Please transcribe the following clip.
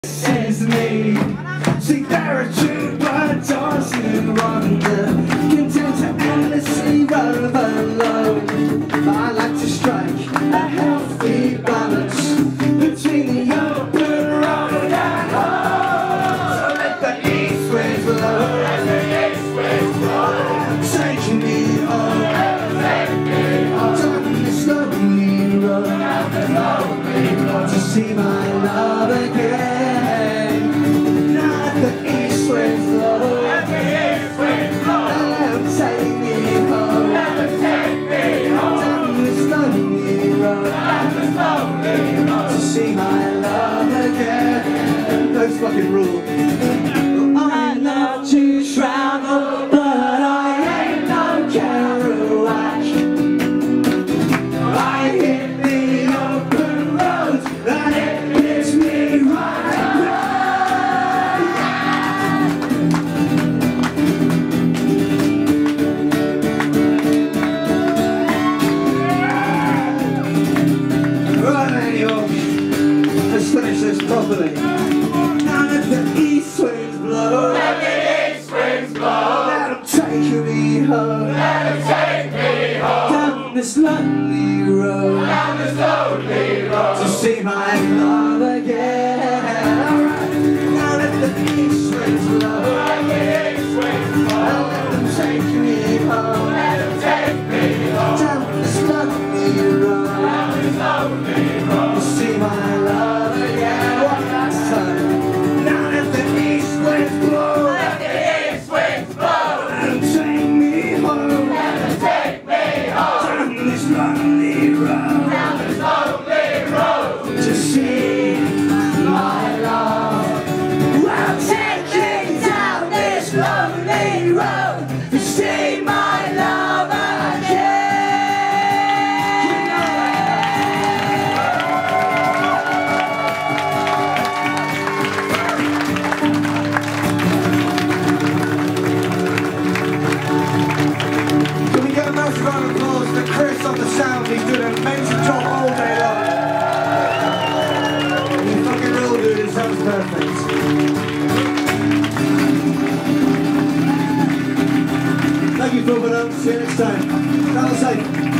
This is me. See, there are true blood dancing wonder, content to endlessly rove alone. I like to strike a healthy balance between the open road and home. So let the east winds blow, let the east winds blow, taking me home, take me home, down this lonely road, down this lonely road, to see my love again. See my love again. Those fucking rules. I love to travel, but I ain't no Kerouac. I hit the open roads and it hits me right Let's finish this properly. Now let the east winds blow, let the east winds blow, let them take me home, let them take me home, down this lonely road, down this lonely road, to see my love again. Alright, now let the east winds blow, let the east winds blow, let them take me home, let them take me home, down this lonely road, down this lonely road, to see my love. To see my love, I'm taking down this lonely road to see my love again. Can we get a massive round of applause to Chris on the sound? He's doing an amazing job all day long. Sounds perfect. Thank you, Phil. See you next time. Travel safe.